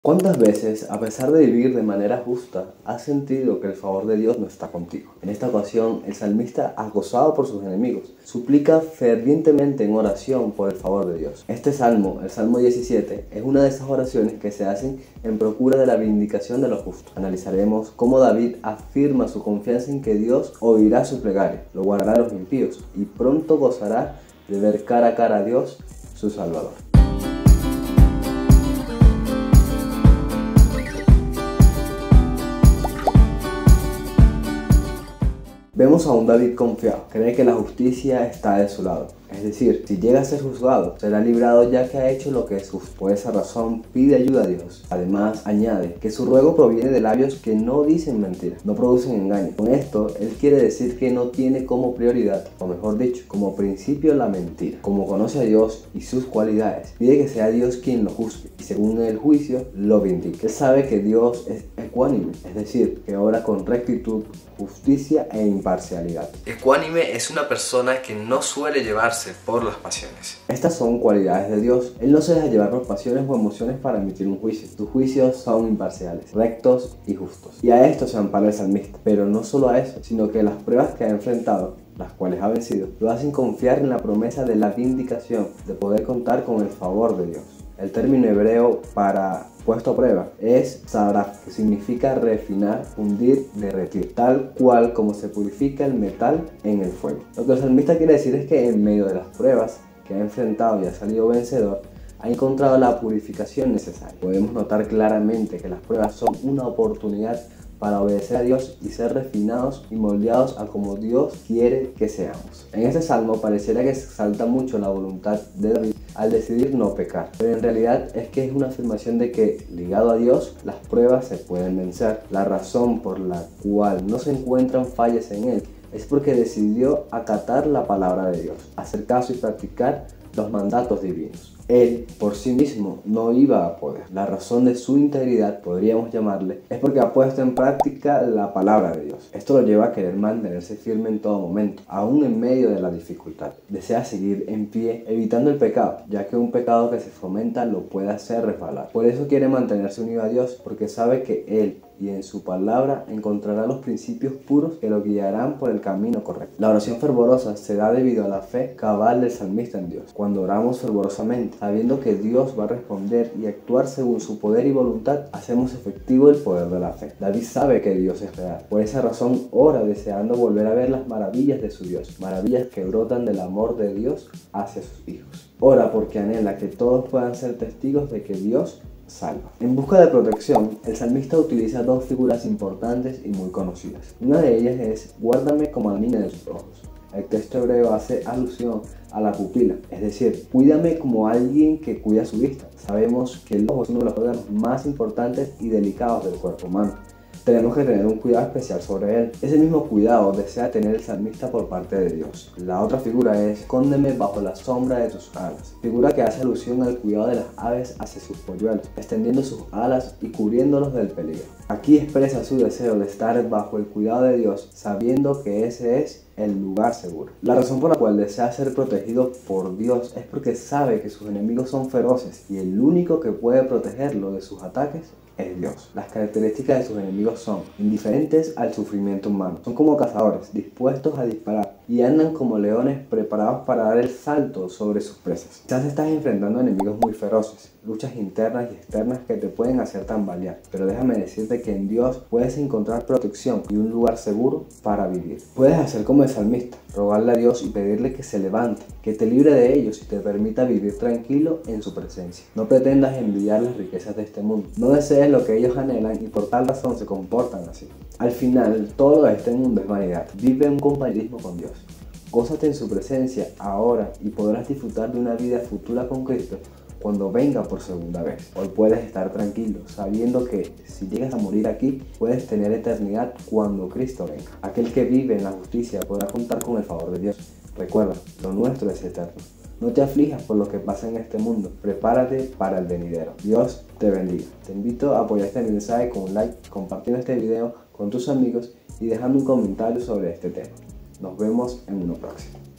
¿Cuántas veces, a pesar de vivir de manera justa, has sentido que el favor de Dios no está contigo? En esta ocasión, el salmista, acosado por sus enemigos, suplica fervientemente en oración por el favor de Dios. Este salmo, el Salmo 17, es una de esas oraciones que se hacen en procura de la vindicación de los justos. Analizaremos cómo David afirma su confianza en que Dios oirá su plegaria, lo guardará de los impíos y pronto gozará de ver cara a cara a Dios, su Salvador. Vemos a un David confiado, cree que la justicia está de su lado. Es decir, si llega a ser juzgado, será librado ya que ha hecho lo que es justo. Por esa razón, pide ayuda a Dios. Además, añade que su ruego proviene de labios que no dicen mentiras, no producen engaño. Con esto, él quiere decir que no tiene como prioridad, o mejor dicho, como principio la mentira. Como conoce a Dios y sus cualidades, pide que sea Dios quien lo juzgue y según el juicio, lo vindique. Él sabe que Dios es ecuánime, es decir, que obra con rectitud, justicia e imparcialidad. Ecuánime es una persona que no suele llevarse por las pasiones. Estas son cualidades de Dios. Él no se deja llevar por pasiones o emociones para emitir un juicio. Sus juicios son imparciales, rectos y justos. Y a esto se ampara el salmista. Pero no solo a eso, sino que las pruebas que ha enfrentado, las cuales ha vencido, lo hacen confiar en la promesa de la vindicación, de poder contar con el favor de Dios. El término hebreo para puesto a prueba es saraf, que significa refinar, fundir, derretir, tal cual como se purifica el metal en el fuego. Lo que el salmista quiere decir es que en medio de las pruebas que ha enfrentado y ha salido vencedor, ha encontrado la purificación necesaria. Podemos notar claramente que las pruebas son una oportunidad para obedecer a Dios y ser refinados y moldeados a como Dios quiere que seamos. En este salmo pareciera que se exalta mucho la voluntad de David al decidir no pecar, pero en realidad es que es una afirmación de que, ligado a Dios, las pruebas se pueden vencer. La razón por la cual no se encuentran fallas en él es porque decidió acatar la palabra de Dios, hacer caso y practicar los mandatos divinos. Él, por sí mismo, no iba a poder. La razón de su integridad, podríamos llamarle, es porque ha puesto en práctica la palabra de Dios. Esto lo lleva a querer mantenerse firme en todo momento, aún en medio de la dificultad. Desea seguir en pie, evitando el pecado, ya que un pecado que se fomenta lo puede hacer resbalar. Por eso quiere mantenerse unido a Dios, porque sabe que Él y en su palabra encontrará los principios puros que lo guiarán por el camino correcto. La oración fervorosa se da debido a la fe cabal del salmista en Dios. Cuando oramos fervorosamente, sabiendo que Dios va a responder y actuar según su poder y voluntad, hacemos efectivo el poder de la fe. David sabe que Dios es real. Por esa razón ora deseando volver a ver las maravillas de su Dios, maravillas que brotan del amor de Dios hacia sus hijos. Ora porque anhela que todos puedan ser testigos de que Dios salva. En busca de protección, el salmista utiliza dos figuras importantes y muy conocidas. Una de ellas es guárdame como a la niña de sus ojos. El texto hebreo hace alusión a la pupila, es decir, cuídame como alguien que cuida su vista. Sabemos que el ojo es uno de los órganos más importantes y delicados del cuerpo humano. Tenemos que tener un cuidado especial sobre él. Ese mismo cuidado desea tener el salmista por parte de Dios. La otra figura es escóndeme bajo la sombra de tus alas, figura que hace alusión al cuidado de las aves hacia sus polluelos, extendiendo sus alas y cubriéndolos del peligro. Aquí expresa su deseo de estar bajo el cuidado de Dios, sabiendo que ese es el lugar seguro. La razón por la cual desea ser protegido por Dios es porque sabe que sus enemigos son feroces y el único que puede protegerlo de sus ataques es Dios. Las características de sus enemigos son indiferentes al sufrimiento humano. Son como cazadores, dispuestos a disparar y andan como leones preparados para dar el salto sobre sus presas. Quizás estás enfrentando a enemigos muy feroces, luchas internas y externas que te pueden hacer tambalear, pero déjame decirte que en Dios puedes encontrar protección y un lugar seguro para vivir. Puedes hacer como el salmista, rogarle a Dios y pedirle que se levante, que te libre de ellos y te permita vivir tranquilo en su presencia. No pretendas envidiar las riquezas de este mundo, no desees lo que ellos anhelan y por tal razón se comportan así. Al final, todo este mundo es vanidad. Vive un compañerismo con Dios. Gózate en su presencia ahora y podrás disfrutar de una vida futura con Cristo cuando venga por segunda vez. Hoy puedes estar tranquilo, sabiendo que si llegas a morir aquí, puedes tener eternidad cuando Cristo venga. Aquel que vive en la justicia podrá contar con el favor de Dios. Recuerda, lo nuestro es eterno. No te aflijas por lo que pasa en este mundo, prepárate para el venidero. Dios te bendiga. Te invito a apoyar este mensaje con un like, compartiendo este video con tus amigos y dejando un comentario sobre este tema. Nos vemos en uno próximo.